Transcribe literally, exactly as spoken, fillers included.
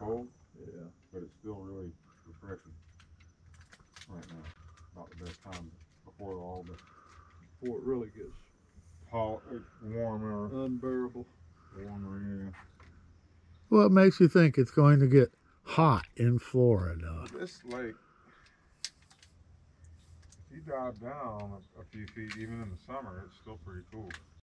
cold. Yeah. But it's still really refreshing right now. About the best time before all the Before it really gets hot, warmer, unbearable. warmer. Yeah. What makes you think it's going to get hot in Florida? This lake, if you dive down a, a few feet, even in the summer, it's still pretty cool.